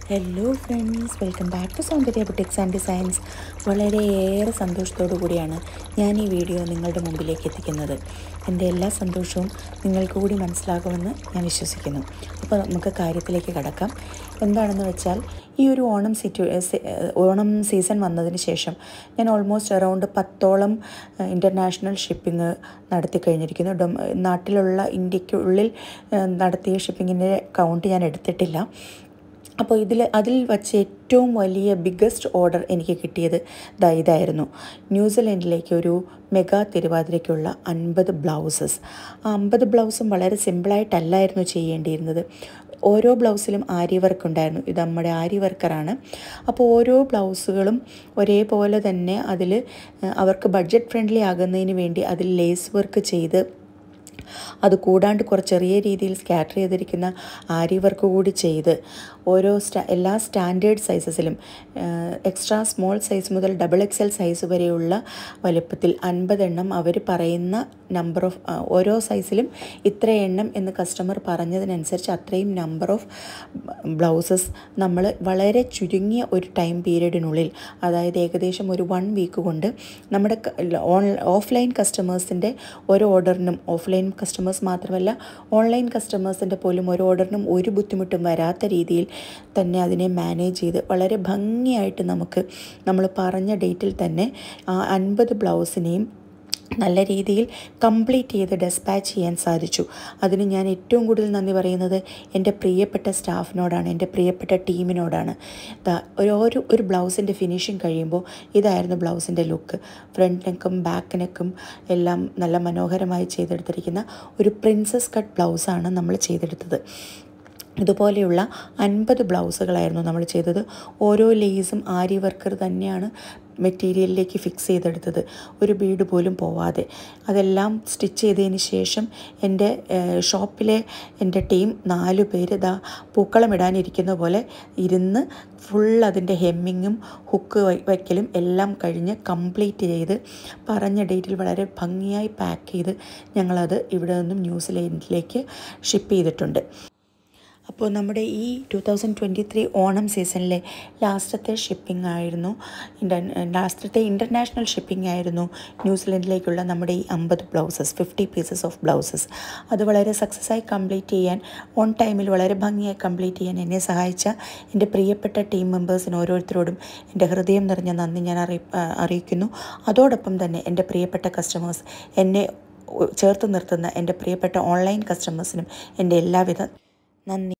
Hello friends, welcome back to Soundarya boutiques and designs. വളരെയേറെ സന്തോഷത്തോടു കൂടിയാണ് ഞാൻ ഈ വീഡിയോ നിങ്ങളുടെ മുമ്പിലേക്ക് എത്തിക്കുന്നത്. എൻ്റെ എല്ലാ സന്തോഷവും നിങ്ങൾക്ക് കൂടി മനസ്സിലാകുമെന്ന് ഞാൻ വിശ്വസിക്കുന്നു. അപ്പോൾ നമുക്ക് കാര്യത്തിലേക്ക് കടക്കാം. എന്താണെന്ന് വെച്ചാൽ, ഈ ഒരു ഓണം സീസൺ വന്നതിന് ശേഷം ഞാൻ ഓൾമോസ്റ്റ് അറൗണ്ട് 10ഓളം ഇൻ്റർനാഷണൽ ഷിപ്പിംഗ് നടത്തി കഴിഞ്ഞിരിക്കുന്നു. നാട്ടിലുള്ള ഇന്ത്യക്കുള്ളിൽ നടത്തിയ ഷിപ്പിങ്ങിൻ്റെ കൗണ്ട് ഞാൻ എടുത്തിട്ടില്ല. അപ്പോൾ അതിൽ വച്ച് ഏറ്റവും വലിയ ബിഗ്ഗസ്റ്റ് ഓർഡർ എനിക്ക് കിട്ടിയത് ഇതായിരുന്നു. ന്യൂസിലൻഡിലേക്ക് ഒരു മെഗാ തിരുവാതിരയ്ക്കുള്ള 50 ബ്ലൗസസ്. ആ 50 ബ്ലൗസും വളരെ സിമ്പിളായിട്ടല്ലായിരുന്നു ചെയ്യേണ്ടിയിരുന്നത്. ഓരോ ബ്ലൗസിലും ആരി വർക്ക് ഉണ്ടായിരുന്നു. ഇത് നമ്മുടെ ആരി വർക്കറാണ്. അപ്പോൾ ഓരോ ബ്ലൗസുകളും ഒരേപോലെ തന്നെ അതിൽ അവർക്ക് ബഡ്ജറ്റ് ഫ്രണ്ട്ലി ആകുന്നതിന് വേണ്ടി അതിൽ ലേസ് വർക്ക് ചെയ്ത്, അത് കൂടാണ്ട് കുറച്ച് ചെറിയ രീതിയിൽ സ്കാറ്റർ ചെയ്തിരിക്കുന്ന ആരി വർക്ക് കൂടി ചെയ്ത്, എല്ലാ സ്റ്റാൻഡേർഡ് സൈസസിലും എക്സ്ട്രാ സ്മോൾ സൈസ് മുതൽ XXL സൈസ് വരെയുള്ള വലുപ്പത്തിൽ 50 എണ്ണം അവർ പറയുന്ന നമ്പർ ഓഫ് ഓരോ സൈസിലും ഇത്ര എണ്ണം എന്ന് കസ്റ്റമർ പറഞ്ഞതിനനുസരിച്ച് അത്രയും നമ്പർ ഓഫ് ബ്ലൗസസ് നമ്മൾ വളരെ ചുരുങ്ങിയ ഒരു ടൈം പീരീഡിനുള്ളിൽ, അതായത് ഏകദേശം ഒരു 1 വീക്ക് കൊണ്ട് നമ്മുടെ ഓഫ്ലൈൻ കസ്റ്റമേഴ്സിൻ്റെ ഒരു ഓർഡറിനും, ഓഫ്ലൈൻ കസ്റ്റമേഴ്സ് മാത്രമല്ല ഓൺലൈൻ കസ്റ്റമേഴ്സിൻ്റെ പോലും ഒരു ഓർഡറിനും ഒരു ബുദ്ധിമുട്ടും വരാത്ത രീതിയിൽ തന്നെ അതിനെ മാനേജ് ചെയ്ത് വളരെ ഭംഗിയായിട്ട് നമ്മൾ പറഞ്ഞ ഡേറ്റിൽ തന്നെ ആ 50 ബ്ലൗസിനെയും നല്ല രീതിയിൽ കംപ്ലീറ്റ് ചെയ്ത് ഡെസ്പാച്ച് ചെയ്യാൻ സാധിച്ചു. അതിന് ഞാൻ ഏറ്റവും കൂടുതൽ നന്ദി പറയുന്നത് എൻ്റെ പ്രിയപ്പെട്ട സ്റ്റാഫിനോടാണ്, എൻ്റെ പ്രിയപ്പെട്ട ടീമിനോടാണ്. ഒരു ബ്ലൗസിൻ്റെ ഫിനിഷിങ് കഴിയുമ്പോൾ ഇതായിരുന്നു ബ്ലൗസിൻ്റെ ലുക്ക്. ഫ്രണ്ട് നെക്കും ബാക്ക് നെക്കും എല്ലാം നല്ല മനോഹരമായി ചെയ്തെടുത്തിരിക്കുന്ന ഒരു പ്രിൻസസ് കട്ട് ബ്ലൗസാണ് നമ്മൾ ചെയ്തെടുത്തത്. ഇതുപോലെയുള്ള 50 ബ്ലൗസുകളായിരുന്നു നമ്മൾ ചെയ്തത്. ഓരോ ലേസും ആരി വർക്കർ തന്നെയാണ് മെറ്റീരിയലിലേക്ക് ഫിക്സ് ചെയ്തെടുത്തത്, ഒരു ബീഡ് പോലും പോവാതെ. അതെല്ലാം സ്റ്റിച്ച് ചെയ്തതിന് ശേഷം എൻ്റെ ഷോപ്പിലെ എൻ്റെ ടീം 4 പേര് പൂക്കളം ഇടാനിരിക്കുന്ന പോലെ ഇരുന്ന് ഫുൾ അതിൻ്റെ ഹെമ്മിങ്ങും ഹുക്ക് വയ്ക്കലും എല്ലാം കഴിഞ്ഞ് കംപ്ലീറ്റ് ചെയ്ത് പറഞ്ഞ ഡേറ്റിൽ വളരെ ഭംഗിയായി പാക്ക് ചെയ്ത് ഞങ്ങളത് ഇവിടെ നിന്നും ന്യൂസിലൻഡിലേക്ക് ഷിപ്പ് ചെയ്തിട്ടുണ്ട്. അപ്പോൾ നമ്മുടെ ഈ 2023 ഓണം സീസണിലെ ലാസ്റ്റത്തെ ഇൻ്റർനാഷണൽ ഷിപ്പിംഗ് ആയിരുന്നു ന്യൂസിലൻഡിലേക്കുള്ള നമ്മുടെ ഈ 50 ബ്ലൗസസ്, 50 പീസസ് ഓഫ് ബ്ലൗസസ്. അത് വളരെ സക്സസ്സായി കംപ്ലീറ്റ് ചെയ്യാൻ, ഓൺ ടൈമിൽ വളരെ ഭംഗിയായി കംപ്ലീറ്റ് ചെയ്യാൻ എന്നെ സഹായിച്ച എൻ്റെ പ്രിയപ്പെട്ട ടീം മെമ്പേഴ്സിന് ഓരോരുത്തരോടും എൻ്റെ ഹൃദയം നിറഞ്ഞ നന്ദി ഞാൻ അറിയിക്കുന്നു. അതോടൊപ്പം തന്നെ എൻ്റെ പ്രിയപ്പെട്ട കസ്റ്റമേഴ്സ്, എന്നെ ചേർത്ത് നിർത്തുന്ന എൻ്റെ പ്രിയപ്പെട്ട ഓൺലൈൻ കസ്റ്റമേഴ്സിനും എൻ്റെ എല്ലാവിധ നന്ദി.